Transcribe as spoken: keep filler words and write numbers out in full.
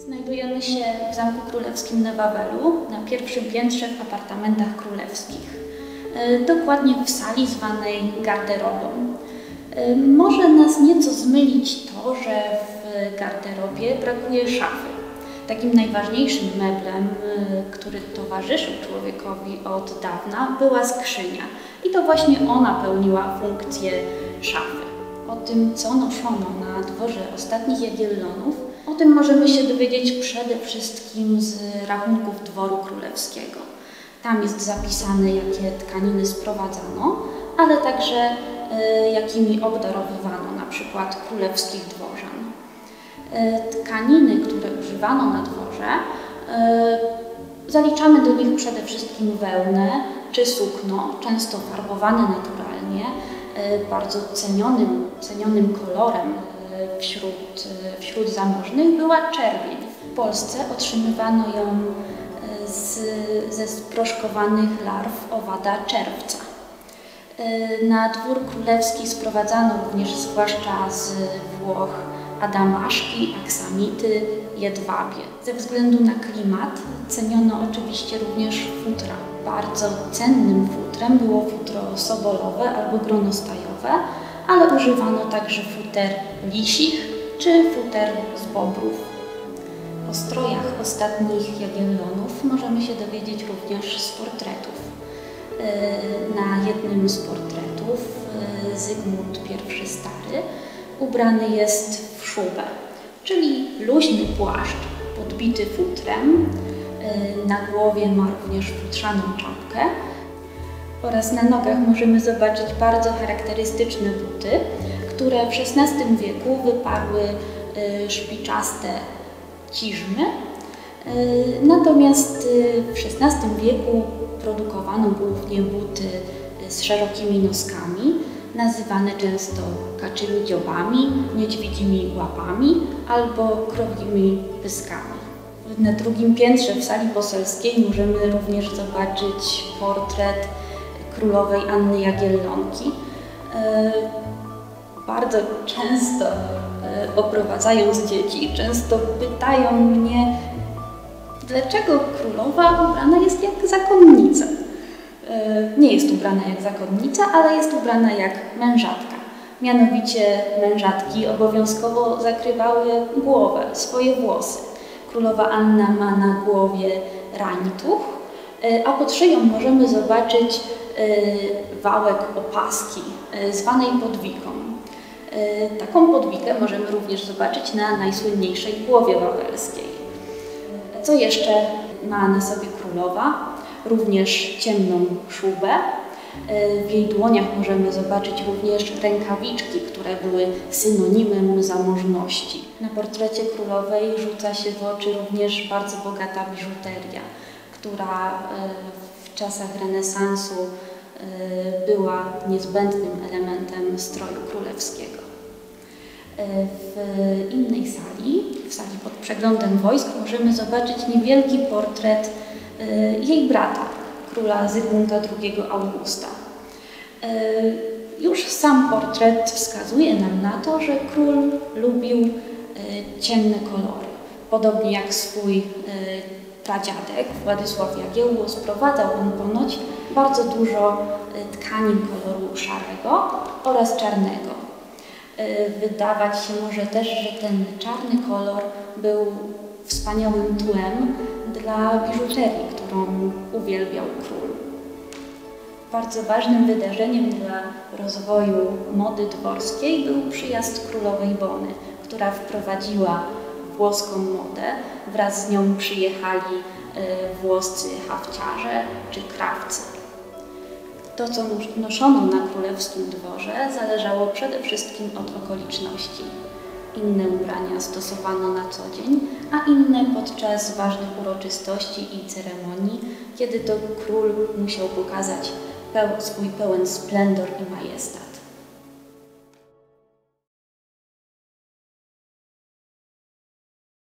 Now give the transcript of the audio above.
Znajdujemy się w Zamku Królewskim na Wawelu, na pierwszym piętrze w apartamentach królewskich. Dokładnie w sali zwanej garderobą. Może nas nieco zmylić to, że w garderobie brakuje szafy. Takim najważniejszym meblem, który towarzyszył człowiekowi od dawna, była skrzynia. I to właśnie ona pełniła funkcję szafy. O tym, co noszono na dworze ostatnich Jagiellonów, o tym możemy się dowiedzieć przede wszystkim z rachunków dworu królewskiego. Tam jest zapisane, jakie tkaniny sprowadzano, ale także y, jakimi obdarowywano na przykład królewskich dworzan. Y, tkaniny, które używano na dworze, y, zaliczamy do nich przede wszystkim wełnę czy sukno, często farbowane naturalnie, y, bardzo cenionym, cenionym kolorem y, wśród, y, wśród zamożnych była czerwień. W Polsce otrzymywano ją Z, ze sproszkowanych larw owada czerwca. Na dwór królewski sprowadzano również zwłaszcza z Włoch adamaszki, aksamity, jedwabie. Ze względu na klimat ceniono oczywiście również futra. Bardzo cennym futrem było futro sobolowe albo gronostajowe, ale używano także futer lisich czy futer z bobrów. O strojach ostatnich Jagiellonów możemy się dowiedzieć również z portretów. Na jednym z portretów Zygmunt pierwszy Stary ubrany jest w szubę, czyli luźny płaszcz podbity futrem. Na głowie ma również futrzaną czapkę oraz na nogach możemy zobaczyć bardzo charakterystyczne buty, które w szesnastym wieku wyparły szpiczaste ciżmy. Natomiast w szesnastym wieku produkowano głównie buty z szerokimi noskami, nazywane często kaczymi dziobami, niedźwiedzimi łapami albo krowimi pyskami. Na drugim piętrze w sali poselskiej możemy również zobaczyć portret królowej Anny Jagiellonki. Bardzo często oprowadzając dzieci, często pytają mnie, dlaczego królowa ubrana jest jak zakonnica. Nie jest ubrana jak zakonnica, ale jest ubrana jak mężatka. Mianowicie mężatki obowiązkowo zakrywały głowę, swoje włosy. Królowa Anna ma na głowie rańtuch, a pod szyją możemy zobaczyć wałek opaski, zwanej podwiką. Taką podwikę możemy również zobaczyć na najsłynniejszej głowie wawelskiej. Co jeszcze ma na sobie królowa? Również ciemną szubę. W jej dłoniach możemy zobaczyć również rękawiczki, które były synonimem zamożności. Na portrecie królowej rzuca się w oczy również bardzo bogata biżuteria, która w czasach renesansu była niezbędnym elementem stroju królewskiego. W innej sali, w sali pod przeglądem wojsk, możemy zobaczyć niewielki portret jej brata, króla Zygmunta drugiego Augusta. Już sam portret wskazuje nam na to, że król lubił ciemne kolory. Podobnie jak swój pradziadek Władysław Jagiełło, sprowadzał on ponoć bardzo dużo tkanin koloru szarego oraz czarnego. Wydawać się może też, że ten czarny kolor był wspaniałym tłem dla biżuterii, którą uwielbiał król. Bardzo ważnym wydarzeniem dla rozwoju mody dworskiej był przyjazd królowej Bony, która wprowadziła włoską modę. Wraz z nią przyjechali włoscy hafciarze czy krawcy. To, co noszono na królewskim dworze, zależało przede wszystkim od okoliczności. Inne ubrania stosowano na co dzień, a inne podczas ważnych uroczystości i ceremonii, kiedy to król musiał pokazać peł, swój pełen splendor i majestat.